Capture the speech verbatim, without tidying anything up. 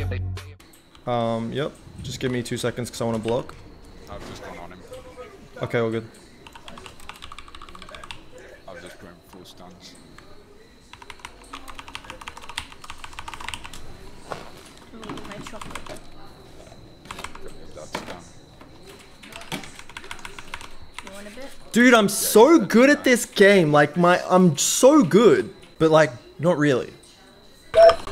Um, yep. Just give me two seconds because I want to block. I've just gone on him. Okay, all good. I've just put him full stuns. My chocolate. That's done. You want a bit? Dude, I'm so good at this game. Like, my, I'm so good. But, like, not really.